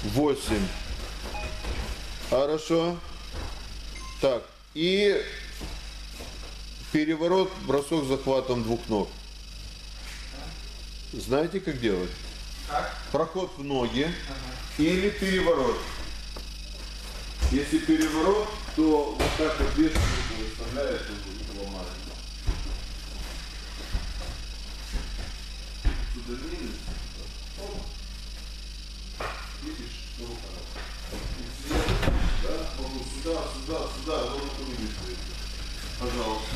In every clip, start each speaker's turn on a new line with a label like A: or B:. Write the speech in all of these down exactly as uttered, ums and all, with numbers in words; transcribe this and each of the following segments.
A: восемь. Хорошо. Так, и переворот, бросок захватом двух ног. Знаете, как делать?
B: Как?
A: Проход в ноги,
B: Ага.
A: или переворот. Если переворот, то вот так вот вес руку выставляет, он будет ломать. Сюда минус. Видишь, рука. Да, могу сюда, сюда, сюда, вот руку не выставить. Пожалуйста.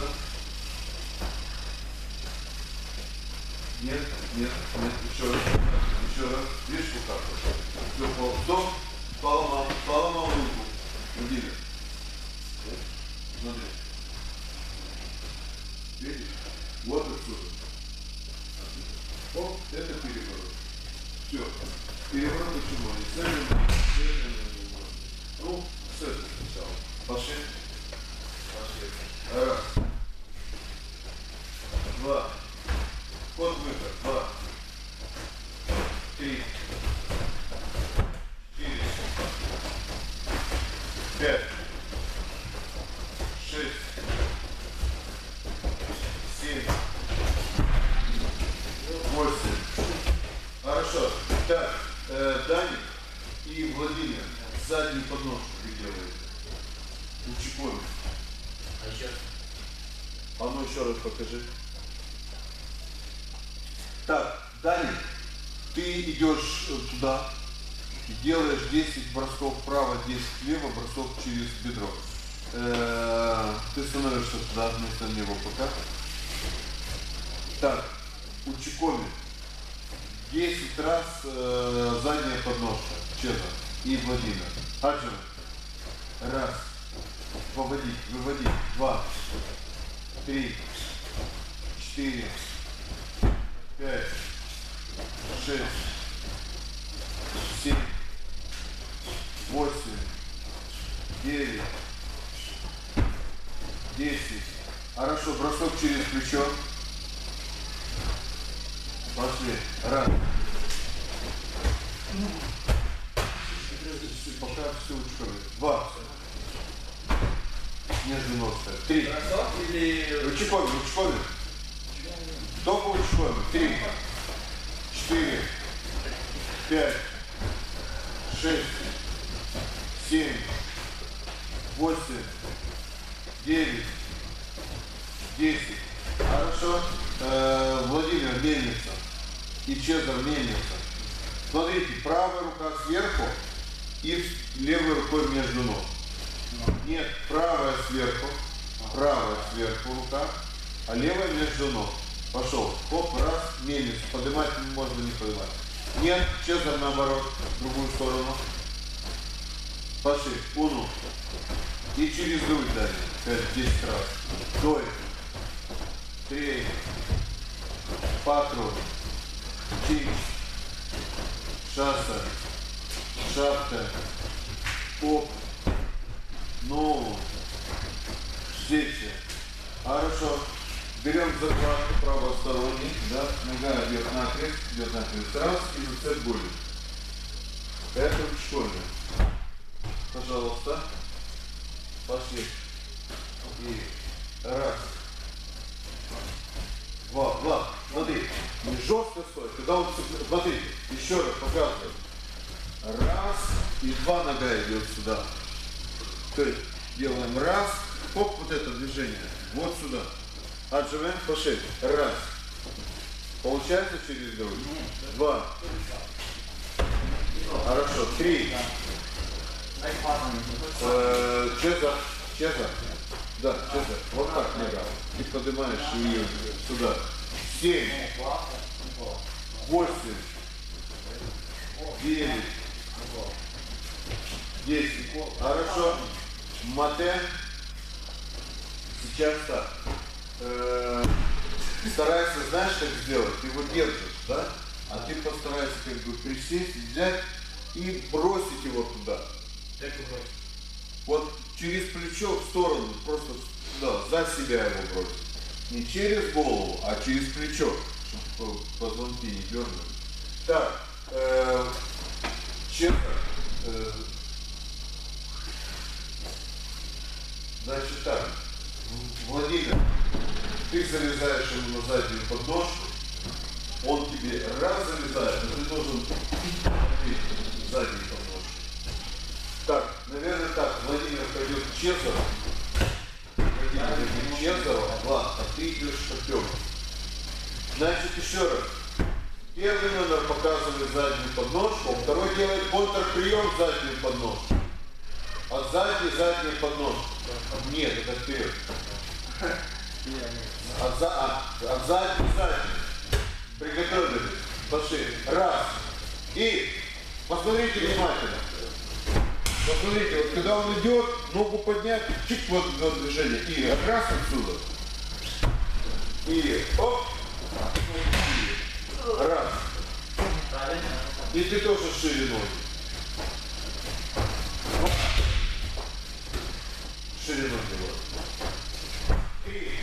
A: Нет, нет, нет, еще раз, еще раз. Видишь, вот так вот. Все, вдох, поломал, поломал руку. Владимир. Смотри. Видишь? Вот отсюда. Оп, это переворот. Все. Переворот почему? Не с этим, с этим. Ну, с этим сначала. Пошли. Пошли. Раз. Два. Ход выход. Два. Три. Четыре. Пять. Шесть. Семь. Восемь. Хорошо. Так, э, Даник и Владимир заднюю подножку вы делаете. Учекоми.
B: А еще?
A: А ну еще раз покажи. Так, Даник, ты идешь туда, делаешь десять бросков вправо, десять влево, бросок через бедро. Э-э, ты становишься туда, вместо него пока. Так, Учекоми. десять раз э, задняя подножка. Чеза и Владимир. Аджи. Раз. Выводить, выводить. Два. Три. Четыре. Пять. Шесть. Семь. Восемь. Девять. Десять. Хорошо, бросок через плечо. Пошли. Раз. Пока все учками. Два. Между ног ставь. Три.
B: Бросок или...
A: Учками, учками. Только учками. Три. Четыре. Пять. Шесть. Семь. Восемь. Девять. Десять. Хорошо. Э, Владимир, мельница. И Чезар, мельница. Смотрите, правая рука сверху и левой рукой между ног. Нет, правая сверху, правая сверху рука, а левая между ног. Пошел. Хоп, раз, мельницу. Поднимать можно, не поднимать. Нет, Чезар наоборот, в другую сторону. Пошли. Уну. И через грудь дали. пять-десять раз. Дой. Три. Патру. Чик. Шаса. Шапта. Оп. Ну. Сеча. Хорошо. Берем захват правосторонний. Да. Нога идет накрест. Идет накрест. Раз. И зацеп голень. Это в школе. Пожалуйста. Пошли. И раз. Два. Два. Смотри. Не жестко стоит. Когда он... Смотри. Еще раз показываю. Раз. И два нога идет сюда. То есть делаем раз. Хоп, вот это движение. Вот сюда. Отжимаем по шее. Раз. Получается через грудь. Два. Хорошо. Три. Э, Чезар. Чезар. Да, Чезар. Вот так нога. И поднимаешь ее сюда. Семь. Восемь. Девять. Десять. Хорошо. Мате. Сейчас так. Э, старайся, знаешь, как сделать? Ты его держишь, да? А ты постарайся как бы присесть, взять и бросить его туда. Вот через плечо в сторону, просто да, за себя его бросить. Не через голову, а через плечо, чтобы позвонки не дернули. Так, э, Чезар. заднюю подножку, он тебе раз залезает, но ты должен заднюю подножку. Так, наверное так, Владимир пойдет к Чезару. Владимир пойдет к Чезару, ладно, а ты идешь шатер. Значит, еще раз. Первый номер показывает заднюю подножку, а второй делает контрприем заднюю подножку. От задней заднюю подножку. Нет, это вперед. От, за, от, от задней задней. Приготовились. Пошли. Раз. И посмотрите внимательно. Посмотрите, вот когда он идет, ногу поднять, чик, вот, вот движение. И раз отсюда. И оп. Раз. И ты тоже шире ноги. Шире ноги. Три.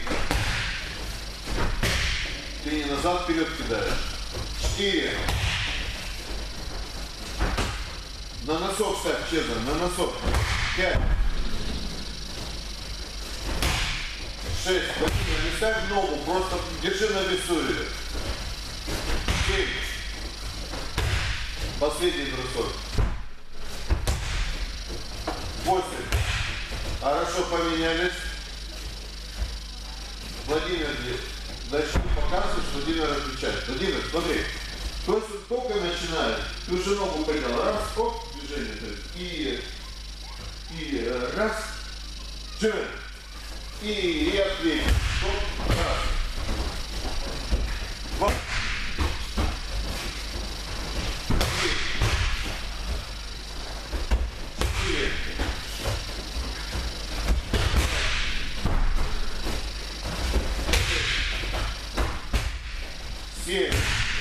A: Ты не назад, вперед кидаешь. Четыре. На носок ставь, Чезар, на носок. Пять. Шесть. Владимир, не ставь ногу, просто держи на весу ее. Семь. Последний бросок. Восемь. Хорошо, поменялись. Владимир, дальше показываешь, Владимир отвечает. Владимир, смотри. То есть только начинает, ты уже ногу поднял, раз, оп, движение, то есть, и, и раз, джин, и, и ответь, оп, раз, два, три, четыре, семь.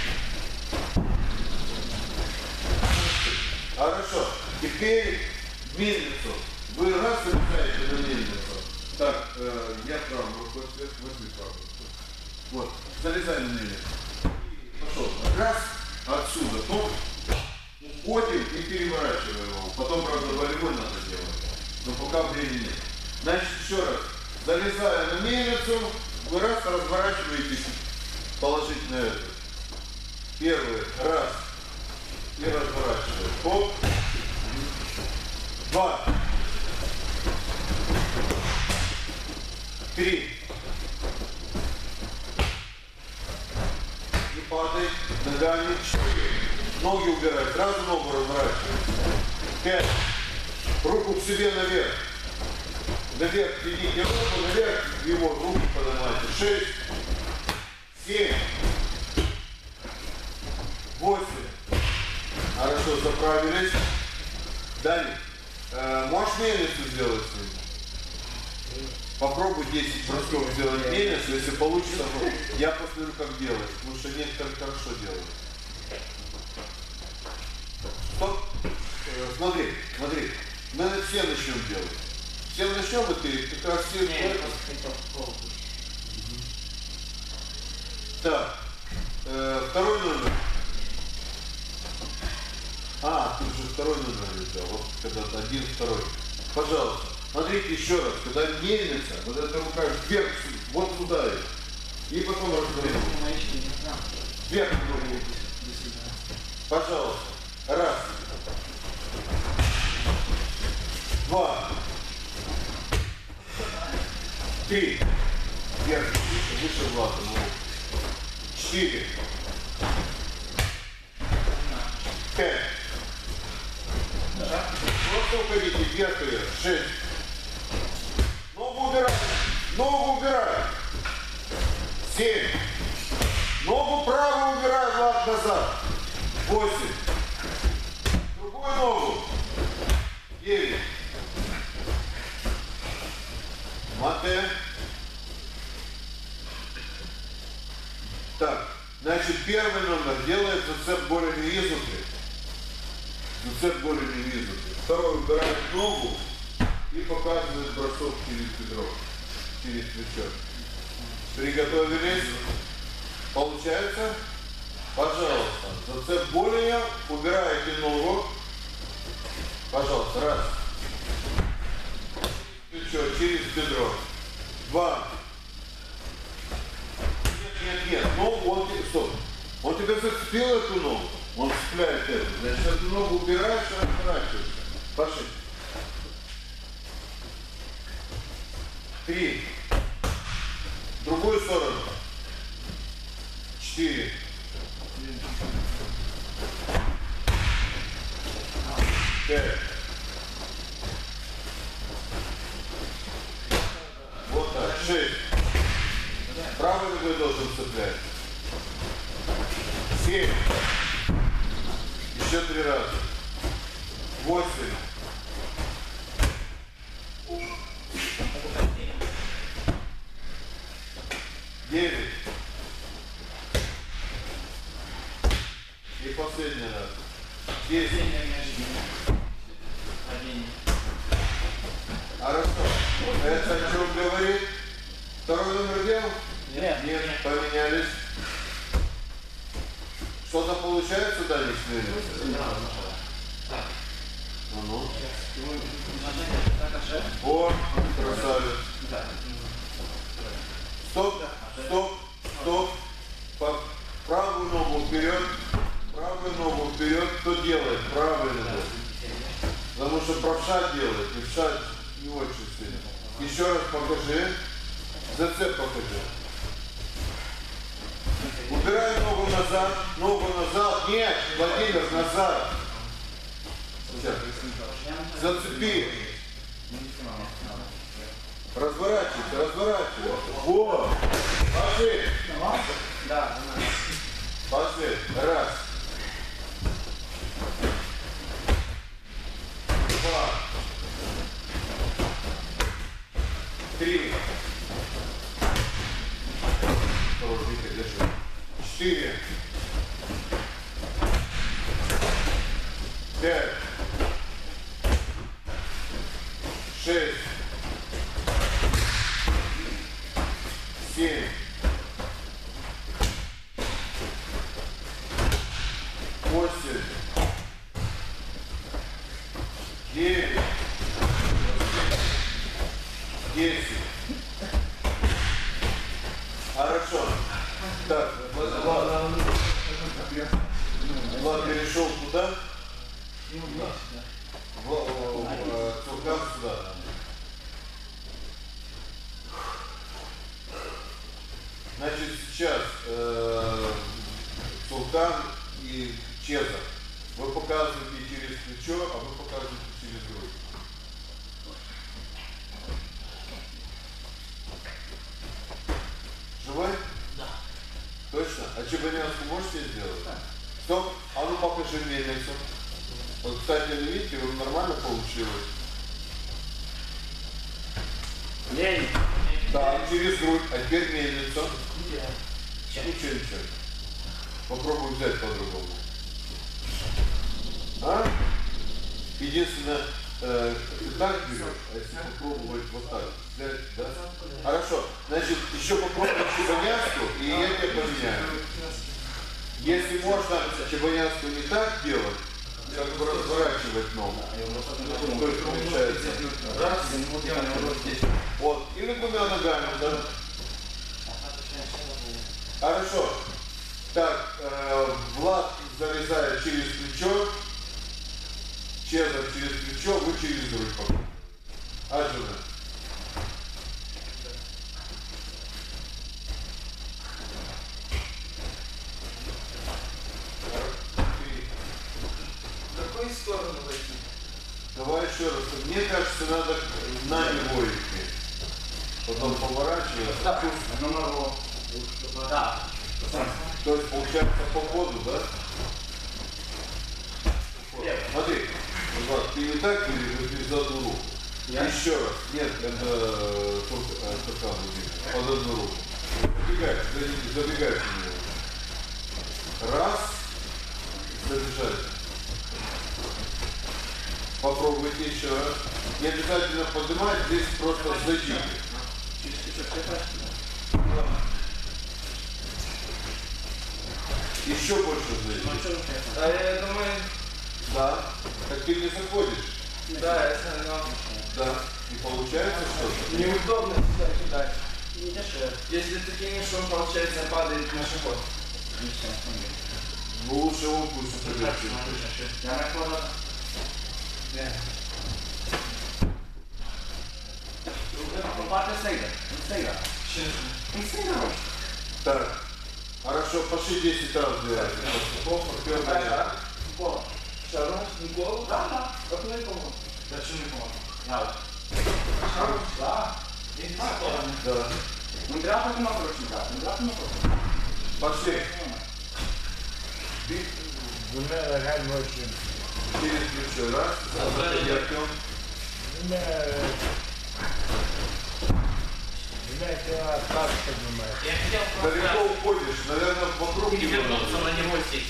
A: Хорошо. Теперь мельницу. Вы раз залезаете на мельницу. Так, э, я прав, вот возьми правую. Вот, залезай на мельницу. Пошел. Раз, отсюда. То уходим и переворачиваем его. Потом, правда, волевой надо делать. Но пока времени нет. Значит, еще раз. Залезая на мельницу, вы раз разворачиваетесь положительно это. Первый. Раз. И разворачиваем. Оп. Два. Три. Не падай. Ногами. Четыре. Ноги убирай. Сразу ногу разворачиваем. Пять. Руку к себе наверх. Наверх. Ведите руку наверх. Его руки поднимайте. Шесть. Семь. Восемь. Хорошо, заправились. Далее. Э, можешь мельницу сделать сегодня? Попробуй десять бросков сделать мельницу, если получится, я посмотрю, как делать, потому что нет, как хорошо делать. Стоп. Э, смотри, смотри. Мы все начнем делать. Все начнем, и ты как раз все делаешь. Так. Э, второй номер. А, ты уже второй номер взял, вот когда один, второй. Пожалуйста, смотрите еще раз, когда мельница, вот эта рука вверх, вот туда и, и потом разговариваем. Вверх руку. Пожалуйста. Раз. Два. Три. Вверх, выше, выше глаза. Четыре. Пять. Просто уходите, вверх ее. Шесть. Ногу убирай. Ногу убирай. Семь. Ногу правую убирай, Влад, назад. Восемь. Другую ногу. Девять. Мате. Так, значит, первый номер делает зацеп голенью изутри. Зацеп голенью изутри. Второй убирает ногу и показывает бросок через бедро, через плечо. Приготовились? Получается? Пожалуйста. Зацеп голенью, убираете ногу. Пожалуйста, раз. Плечо через бедро. Два. Нет, нет, нет. Ногу он тебе... Стоп. Он тебе зацепил эту ногу. Он цепляет эту. Значит, эту ногу убираешь и разворачиваешься. Пошли. Три. В другую сторону. Четыре. Пять. Вот так. Шесть. Правой ногой должен цеплять. Семь. Еще три раза. Восемь. Девять. И последний раз. Десять. Хорошо. Это о чем говорит? Второй номер дел?
B: Нет.
A: Нет, поменялись. Что-то получается, да, личные? А ну. Вот, красавец. Стоп, стоп, стоп. По правую ногу вперед, правую ногу вперед. Кто делает? Правую ногу. Потому что правша делает, левша не очень сильно. Еще раз покажи. Зацеп покажи. Убирай ногу назад, ногу назад. Нет, Владимир, назад. Сейчас. Зацепи. Разворачивайся, разворачивайся. Вот. Пошли.
B: Да.
A: Пошли. Раз. Два. Три. Четыре. Пять. Шесть. Семь. Восемь. Девять. Десять. Хорошо. Так, Влад. Влад перешел куда? В Цуркан сюда. Значит, сейчас э, Цуркан и Чеза. Вы показываете через плечо, а вы показываете через грудь. Живой?
B: Да.
A: Точно? А чебанянскую можете сделать? Да. Стоп, а ну покажи мельницу. Вот, кстати, видите, вы нормально получилось.
B: Лень.
A: Да, через грудь, а теперь мельницу.
B: Сейчас.
A: Ничего, ничего. Попробуй взять по-другому. А? Единственное, э, ты так берешь, а если попробовать вот так взять, да? Хорошо. Значит, еще попробуй чебанянскую, и я тебя поменяю. Если можно чебанянскую не так делать, как бы разворачивать ногу. То есть получается раз, вот, или двумя ногами, да? Хорошо. Так, э, Влад залезает через плечо, Чезар через плечо, вы через грудь пока. Аджина.
B: В какую сторону пойти?
A: Давай еще раз. Мне кажется, надо на него идти. Потом поворачиваться.
B: Да, одну ногу. Да.
A: То есть получается по ходу, да? Смотри, Влад, ты не так или за одну руку?
B: Я?
A: Еще раз. Нет, это Цуркан под одну руку. Забегай, забегай к нему. Раз. Задержать. Попробуйте еще раз. Не обязательно поднимать, здесь просто зайдите. Еще больше зайдите.
B: А я думаю...
A: Да. Так ты не заходишь.
B: Да, это но...
A: Да. И получается что-то.
B: Неудобно сюда кидать. Видишь, если таким мешком получается падает на живот.
A: Ну, лучше он пусть прилетит.
B: Я на кого? Да. Компarte сейда. Сейда. Сейда.
A: Так, хорошо, пошли десять раз делать. Плохо, первый раз.
B: Никола. Шарон, Никола? Да, да. Как не помогу? Зачем не помогу? Да. Шарон? Да.
A: Да.
B: Ну, игра так много очень, да. Игра так много.
A: Пошли.
C: Bunlar her maçın.
A: Через плечо. Раз. Артем.
C: Bunlar... Bunlar тебя так поднимает.
D: Я хотел
A: Далеко
D: просто
A: уходишь, наверное, вокруг него
D: вернуться
A: надо.
D: на него сесть.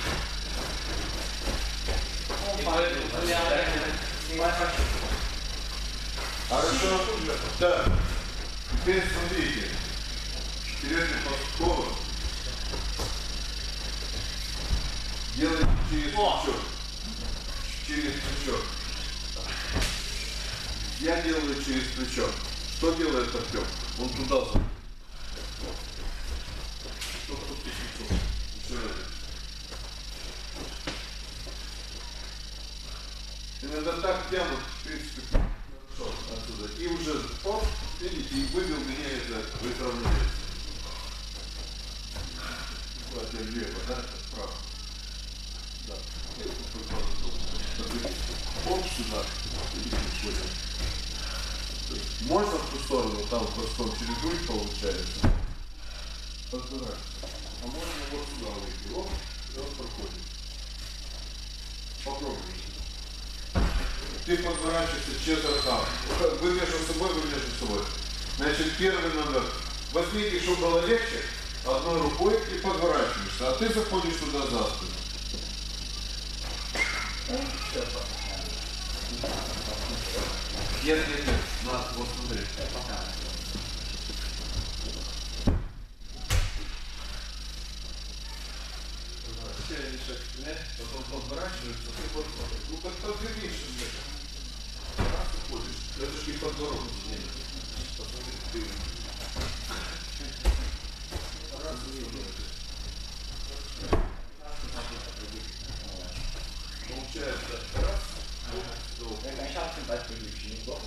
D: И поэтому я
B: Снимай хочу.
A: Хорошо. Да. Теперь смотрите. Передний подскок. Делайте через
D: О!
A: плечо. Через плечо. Я делаю через плечо. Что делает Артем? Он туда за. Что тут плечо? Еще раз. Иногда так тянут, в принципе, хорошо отсюда. И уже, оп, видите, и вывел меня это выравнение. Вот, я лево, да, справа. Да. И вот такой оп, сюда. Видите, понял. То есть можно в ту сторону, там просто через руль получается. Подбирать. А можно вот сюда выйти. Оп, и он проходит. Попробуй. Ты подворачиваешься через рукав. Вы между собой, вы между собой. Значит, первый номер. Возьмите, чтобы было легче, одной рукой и подворачиваешься. А ты заходишь туда за спину. Нет, нет, нет. На, вот смотри. Все они шаг вперед, потом подворачиваются, ты подходишь. Ну как подвернись уже. Раз уходишь. Это же не подворот сидеть. Посмотри, ты. Раз и получается, раз, два,
B: Я сейчас снимать приключения. Неплохо.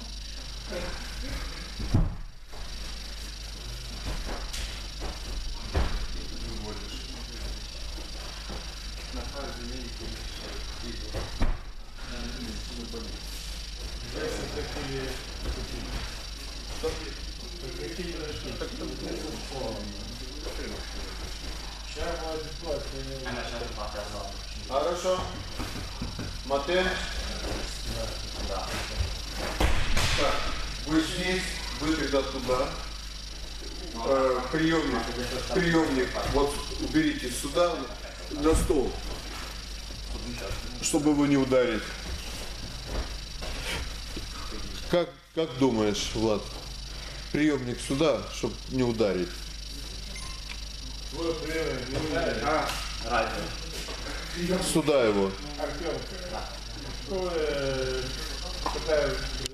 A: выводишь. На фазе не
C: Если такие... Какие дорожки? Сейчас будет бесплатно.
B: Она сейчас показала.
A: Хорошо. Мате.
B: Да.
A: Так, вы здесь, вы тогда туда. Э, приемник, приемник, вот уберите сюда, на стол, чтобы его не ударить. Как, как думаешь, Влад? Приемник сюда, чтобы не ударить.
C: Твой прием не ударит.
B: А, радио.
A: Сюда его.
C: Артем, какое... Какая